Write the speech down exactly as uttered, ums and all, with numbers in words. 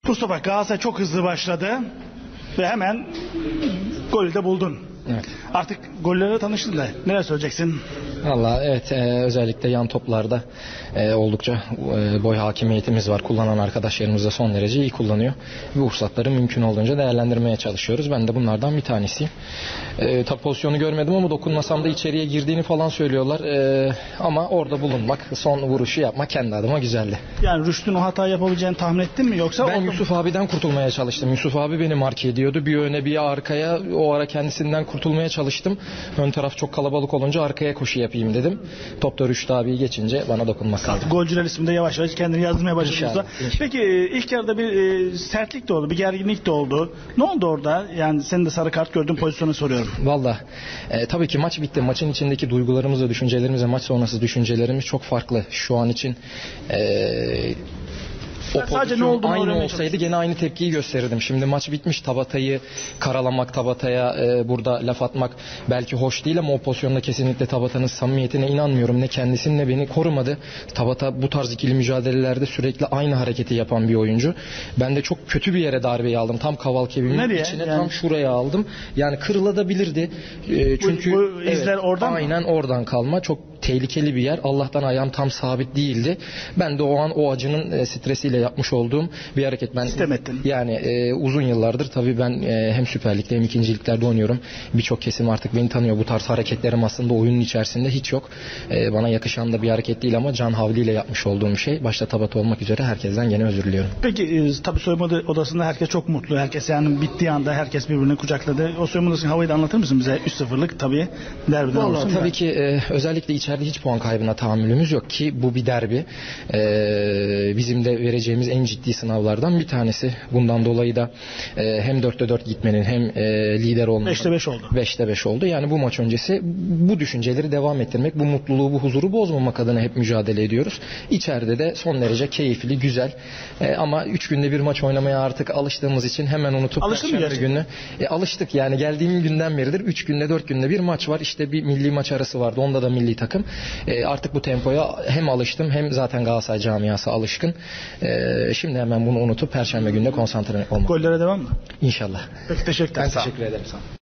Mustafa, Galatasaray çok hızlı başladı ve hemen golü de buldun. Evet. Artık gollerle tanıştın da neler söyleyeceksin? Valla evet, e, özellikle yan toplarda e, oldukça e, boy hakimiyetimiz var. Kullanan arkadaşlarımız da son derece iyi kullanıyor. Bu fırsatları mümkün olduğunca değerlendirmeye çalışıyoruz. Ben de bunlardan bir tanesiyim. E, tabi pozisyonu görmedim ama dokunmasam da içeriye girdiğini falan söylüyorlar. E, ama orada bulunmak, son vuruşu yapmak kendi adıma güzeldi. Yani Rüştü'nün o hata yapabileceğini tahmin ettin mi yoksa? Ben Yusuf abiden kurtulmaya çalıştım. Yusuf abi beni marke ediyordu. Bir öne bir arkaya. O ara kendisinden kurtulmaya çalıştım. Ön taraf çok kalabalık olunca arkaya koşu yapayım dedim. Topta Rüştü abiyi geçince bana dokunmak kaldı. Golcüler isminde yavaş yavaş kendini yazdırmaya başladı. İnşallah, inşallah. Peki ilk yarıda bir e, sertlik de oldu, bir gerginlik de oldu. Ne oldu orada? Yani senin de sarı kart gördüğün pozisyonu soruyorum. Valla e, tabii ki maç bitti. Maçın içindeki duygularımız ve düşüncelerimiz ve maç sonrası düşüncelerimiz çok farklı. Şu an için e, o sadece ne olduğunu aynı öğrenmeye olsaydı gene aynı tepkiyi gösterirdim. Şimdi maç bitmiş, Tabata'yı karalamak, Tabata'ya e, burada laf atmak belki hoş değil ama o pozisyonda kesinlikle Tabata'nın samimiyetine inanmıyorum. Ne kendisini ne beni korumadı. Tabata bu tarz ikili mücadelelerde sürekli aynı hareketi yapan bir oyuncu. Ben de çok kötü bir yere darbeyi aldım. Tam kaval kebimin Nereye? içine, Yani... tam şuraya aldım. Yani kırılabilirdi. E, çünkü bu, bu izler evet, oradan aynen mı? oradan kalma. Çok tehlikeli bir yer. Allah'tan ayağım tam sabit değildi. Ben de o an o acının e, stresiyle yapmış olduğum bir hareket. Ben İstemedin. yani e, uzun yıllardır tabii ben e, hem Süper Lig'de hem ikinci liglerde oynuyorum. Birçok kesim artık beni tanıyor. Bu tarz hareketlerim aslında oyunun içerisinde hiç yok. E, bana yakışan da bir hareket değil ama can havliyle yapmış olduğum şey. Başta Tabata olmak üzere herkesten gene özür diliyorum. Peki e, tabii soyunma odasında herkes çok mutlu. Herkes yani bittiği anda herkes birbirini kucakladı. O soyunma odasının havayı da anlatır mısın bize? üç sıfırlık tabii derbiden Vallahi olsun. tabii da. ki e, özellikle içeride hiç puan kaybına tahammülümüz yok ki bu bir derbi. E, bizim de vereceğimiz en ciddi sınavlardan bir tanesi. Bundan dolayı da e, hem dörtte dört gitmenin hem e, lider olmanın. beşte beş oldu. beşte beş oldu. Yani bu maç öncesi bu düşünceleri devam ettirmek, bu mutluluğu, bu huzuru bozmamak adına hep mücadele ediyoruz. İçeride de son derece keyifli, güzel. E, ama üç günde bir maç oynamaya artık alıştığımız için hemen unutup Alıştın mı Perşembe günü e, alıştık. Yani geldiğim günden beridir üç günde dört günde bir maç var. İşte bir milli maç arası vardı. Onda da milli takım. E, artık bu tempoya hem alıştım hem zaten Galatasaray camiası alışkın. E, şimdi hemen bunu unutup Perşembe gününe konsantre olmak. Gollere devam mı? İnşallah. Peki teşekkürler. Ben teşekkür ederim. Sağ olun.